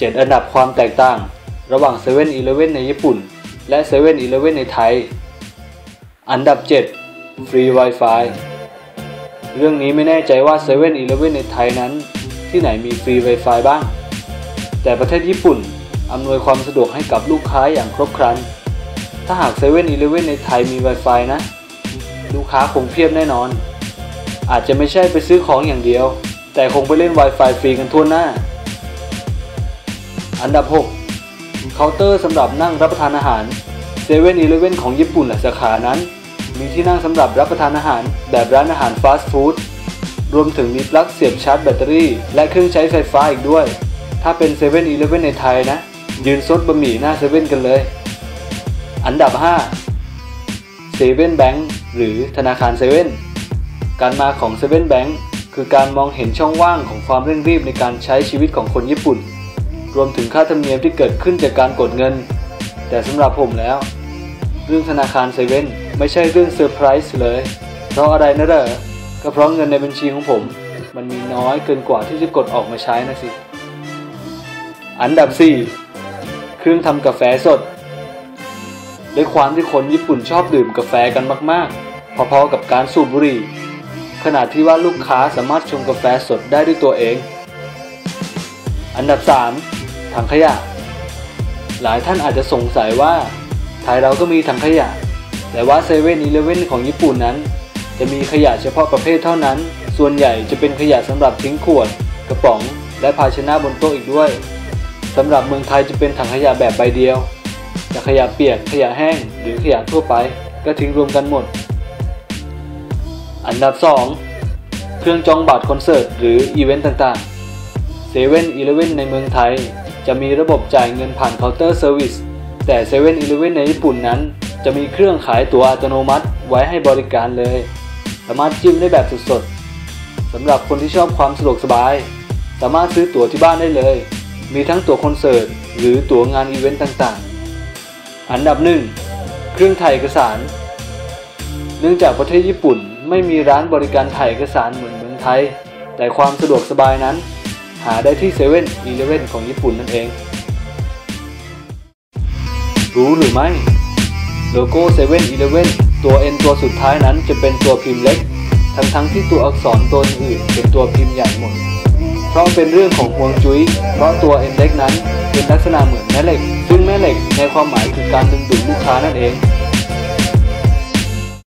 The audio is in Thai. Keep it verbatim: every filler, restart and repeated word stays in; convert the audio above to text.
จ็ด อันดับความแตกต่างระหว่าง เซเว่นอีเลฟเว่น ในญี่ปุ่นและ เซเว่นอีเลฟเว่น ในไทยอันดับเจ็ด ฟรี Wi-Fi เรื่องนี้ไม่แน่ใจว่า เซเว่นอีเลฟเว่น ในไทยนั้นที่ไหนมีฟรี Wi-Fi บ้างแต่ประเทศญี่ปุ่นอำนวยความสะดวกให้กับลูกค้าอย่างครบครันถ้าหาก เซเว่นอีเลฟเว่น ในไทยมี Wi-Fi นะลูกค้าคงเพียบแน่นอนอาจจะไม่ใช่ไปซื้อของอย่างเดียวแต่คงไปเล่น Wi-Fi ฟรีกันทั่วหน้าอันดับหกเคาน์เตอร์สำหรับนั่งรับประทานอาหาร เซเว่นอีเลฟเว่น ของญี่ปุ่นสาขานั้นมีที่นั่งสำหรับรับประทานอาหารแบบร้านอาหารฟาสต์ฟู้ดรวมถึงมีปลั๊กเสียบชาร์จแบตเตอรี่และเครื่องใช้ไฟฟ้าอีกด้วยถ้าเป็น เซเว่นอีเลฟเว่น ในไทยนะยืนซดบะหมี่หน้าเซเว่นกันเลยอันดับห้า เซเว่น แบงก์ หรือธนาคารเซเว่นการมาของ เซเว่น แบงก์ คือการมองเห็นช่องว่างของความเร่งรีบในการใช้ชีวิตของคนญี่ปุ่นรวมถึงค่าธรรมเนียมที่เกิดขึ้นจากการกดเงินแต่สำหรับผมแล้วเรื่องธนาคารเซเว่นไม่ใช่เรื่องเซอร์ไพรส์เลยเพราะอะไรนะเหรอก็เพราะเงินในบัญชีของผมมันมีน้อยเกินกว่าที่จะกดออกมาใช้นะสิอันดับสี่เครื่องทำกาแฟสดด้วยความที่คนญี่ปุ่นชอบดื่มกาแฟกันมากๆพอๆกับการสูบบุหรี่ขณะที่ว่าลูกค้าสามารถชงกาแฟสดได้ด้วยตัวเองอันดับสามถังขยะหลายท่านอาจจะสงสัยว่าไทยเราก็มีถังขยะแต่ว่า เซเว่นอีเลฟเว่น ของญี่ปุ่นนั้นจะมีขยะเฉพาะประเภทเท่านั้นส่วนใหญ่จะเป็นขยะสำหรับทิ้งขวดกระป๋องและภาชนะบนโต๊ะอีกด้วยสำหรับเมืองไทยจะเป็นถังขยะแบบใบเดียวแต่ขยะเปียกขยะแห้งหรือขยะทั่วไปก็ทิ้งรวมกันหมดอันดับสองเครื่องจองบัตรคอนเสิร์ตหรืออีเวนต์ต่างๆ เซเว่นอีเลฟเว่น ในเมืองไทยจะมีระบบจ่ายเงินผ่านเคาน์เตอร์เซอร์วิสแต่ เซเว่นอีเลฟเว่น ในญี่ปุ่นนั้นจะมีเครื่องขายตั๋วอัตโนมัติไว้ให้บริการเลยสามารถจิ้มได้แบบสดๆสำหรับคนที่ชอบความสะดวกสบายสามารถซื้อตั๋วที่บ้านได้เลยมีทั้งตั๋วคอนเสิร์ตหรือตั๋วงานอีเวนต์ต่างๆอันดับหนึ่งเครื่องถ่ายเอกสารเนื่องจากประเทศญี่ปุ่นไม่มีร้านบริการถ่ายเอกสารเหมือนเมืองไทยแต่ความสะดวกสบายนั้นหาได้ที่ เซเว่นอีเลฟเว่น ของญี่ปุ่นนั่นเองรู้หรือไม่โลโก้ เซเว่นอีเลฟเว่น ตัว N ตัวสุดท้ายนั้นจะเป็นตัวพิมพ์เล็กทั้งทั้งที่ตัวอักษรตัวอื่นเป็นตัวพิมพ์ใหญ่หมดเพราะเป็นเรื่องของฮวงจุ้ยเพราะตัว N เล็กนั้นเป็นลักษณะเหมือนแม่เหล็กซึ่งแม่เหล็กในความหมายคือการดึงดูดลูกค้านั่นเอง